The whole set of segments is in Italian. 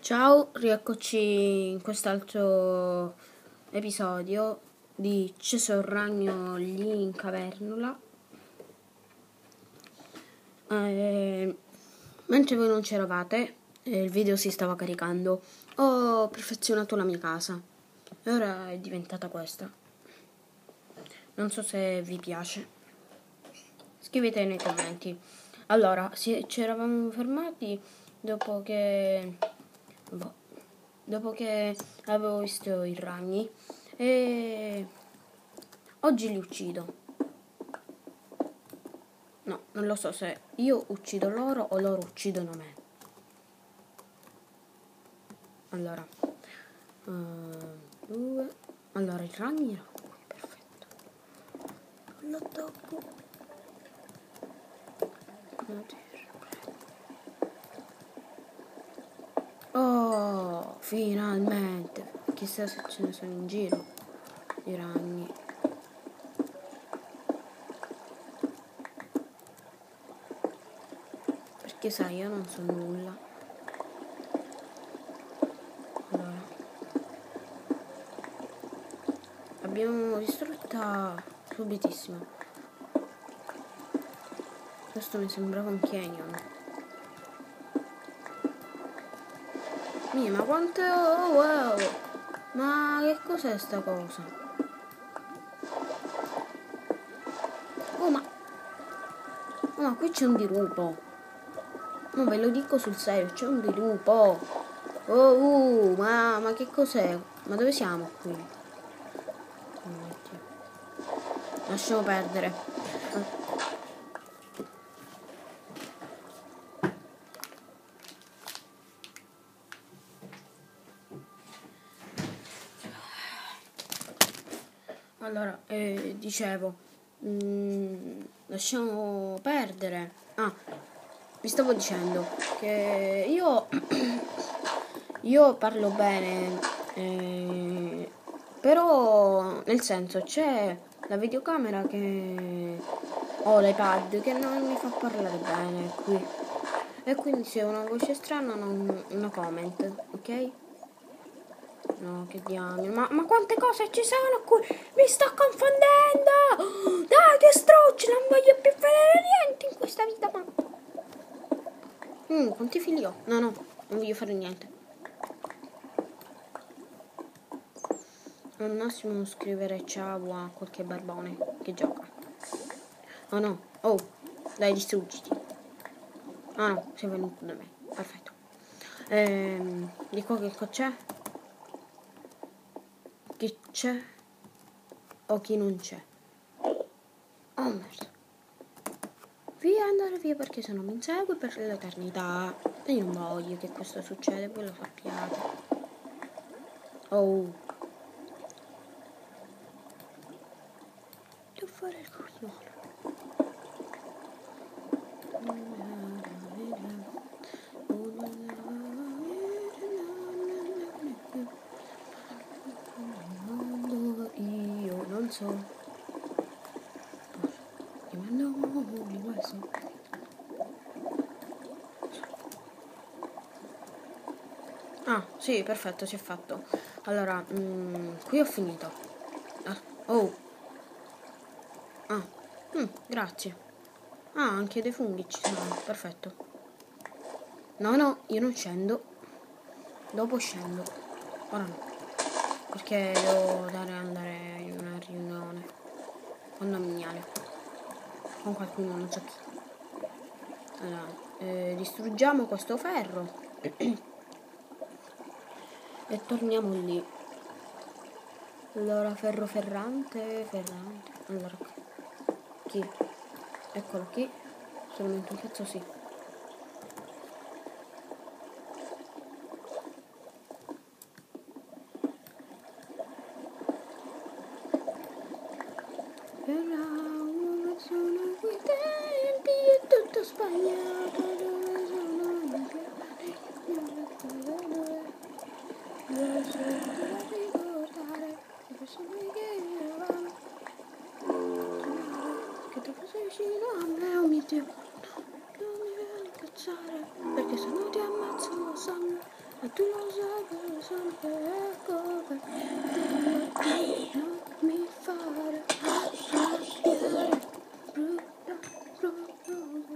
Ciao, rieccoci in quest'altro episodio di Ceso il ragno lì in cavernola. Mentre voi non c'eravate, il video si stava caricando, ho perfezionato la mia casa e ora è diventata questa. Non so se vi piace. Scrivete nei commenti. Allora, ci eravamo fermati dopo che avevo visto i ragni e oggi li uccido. No, non lo so se io uccido loro o loro uccidono me. Allora, due. Allora, i ragni erano qui, perfetto. Lo tocco. Oh, finalmente. Chissà se ce ne sono in giro i ragni. Perché sai, io non so nulla. Allora, abbiamo distrutta subitissimo. Questo mi sembrava un canyon. Ma quanto... Oh, wow! Ma che cos'è sta cosa? Oh, ma qui c'è un dirupo. No, ve lo dico sul serio, c'è un dirupo. Oh, ma che cos'è? Ma dove siamo qui? Lasciamo perdere. Allora, dicevo, lasciamo perdere. Vi stavo dicendo che io parlo bene, però nel senso c'è la videocamera che ho l'iPad che non mi fa parlare bene qui. E quindi se ho una voce strana non comment, ok? No, che diamine. Ma quante cose ci sono qui? Mi sto confondendo! Dai, che strocci! Non voglio più vedere niente in questa vita, ma... quanti figli ho? No, non voglio fare niente. Al massimo scrivere ciao a qualche barbone che gioca. Oh no, oh, dai, distruggiti. Ah no, sei venuto da me. Perfetto. Di qua che c'è? Chi c'è o chi non c'è? Oh merda. Andare via perché se no mi insegue per l'eternità. E io non voglio che questo succeda, voi lo sappiate. Oh. Devo fare il coglione. Io non so. Ah, sì, perfetto, si è fatto. Allora, qui ho finito. Grazie. Anche dei funghi ci sono, perfetto. No, io non scendo. Dopo scendo. Ora no. Perché devo andare in una riunione condominiale. Con qualcuno, non so chi. Allora, distruggiamo questo ferro. E torniamo lì. Allora, ferro ferrante. Allora, chi? Eccolo qui. Solamente un pezzo sì. Però una sono quei tempi è tutto sbagliato. Dove sono io sento da ricordare dove sono che eravamo. Che tu sei vicino a me, oh mio Dio. Non mi devo incazzare perché sennò ti ammazzo lo sangue. E tu lo sai che sempre come non mi fare arrabbiare, brutta, brutta.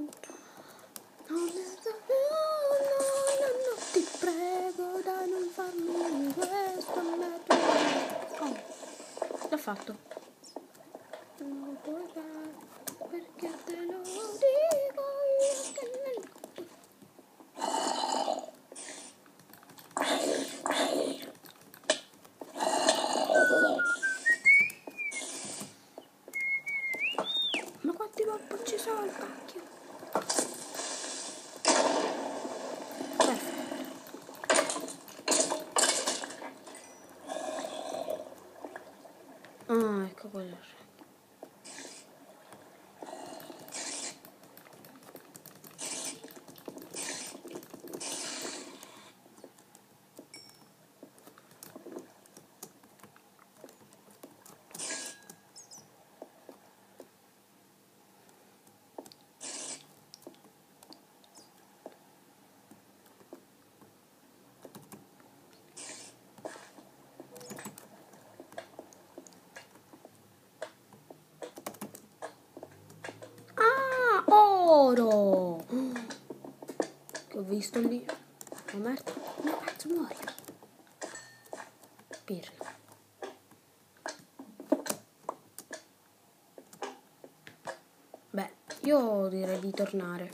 No, ti prego, dai, non farmi questo a me. Oh, l'ho fatto. Non lo puoi fare, perché te lo dico io che nel... Ma quanti pop ci sono al cacchio? Ah, ecco quello. Ah, oro! Che ho visto lì. Ho merda. Ma cazzo muoio. Pirla. Beh, io direi di tornare.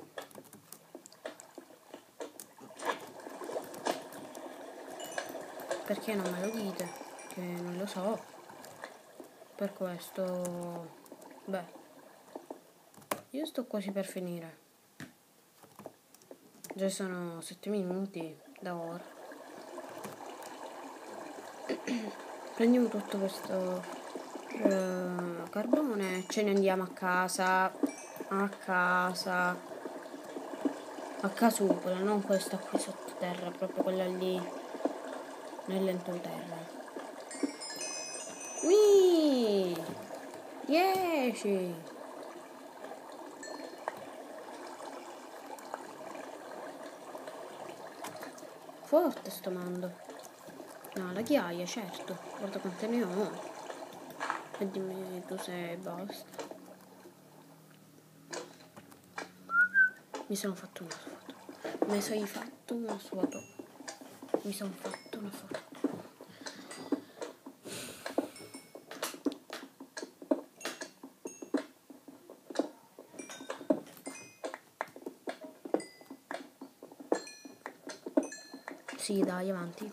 Perché non me lo dite? Che non lo so. Per questo... Beh, io sto quasi per finire. Già sono 7 minuti da ora. Prendiamo tutto questo carbone e ce ne andiamo a casa. A casupola, non questa qui sottoterra, proprio quella lì nell'entroterra. 10. Forte sto mando. No, la ghiaia, certo. Guarda quante ne ho. E dimmi tu se basta. Mi sono fatto una foto. Mi sono fatto una foto. Mi sono fatto una foto. Sì, dai, avanti.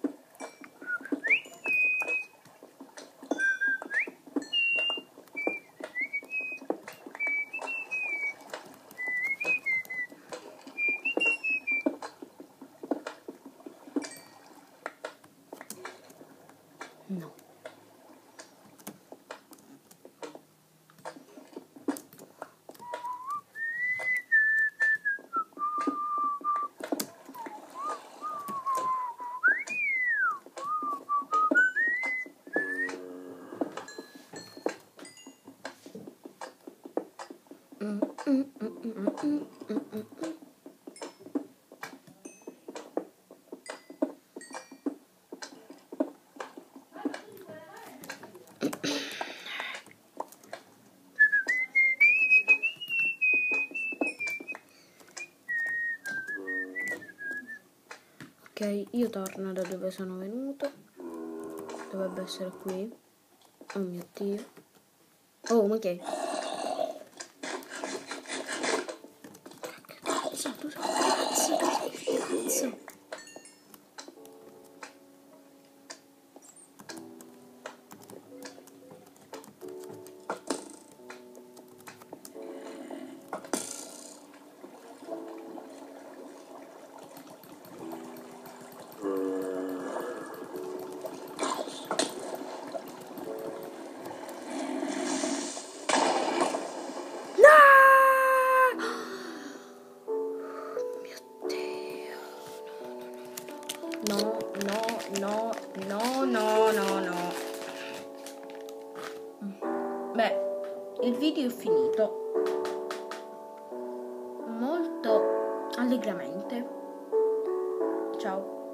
No. Ok, io torno da dove sono venuto. Dovrebbe essere qui. Oh mio Dio. Oh, ma che? Cazzo, tu sei cazzo. No. Beh, il video è finito molto allegramente. Ciao.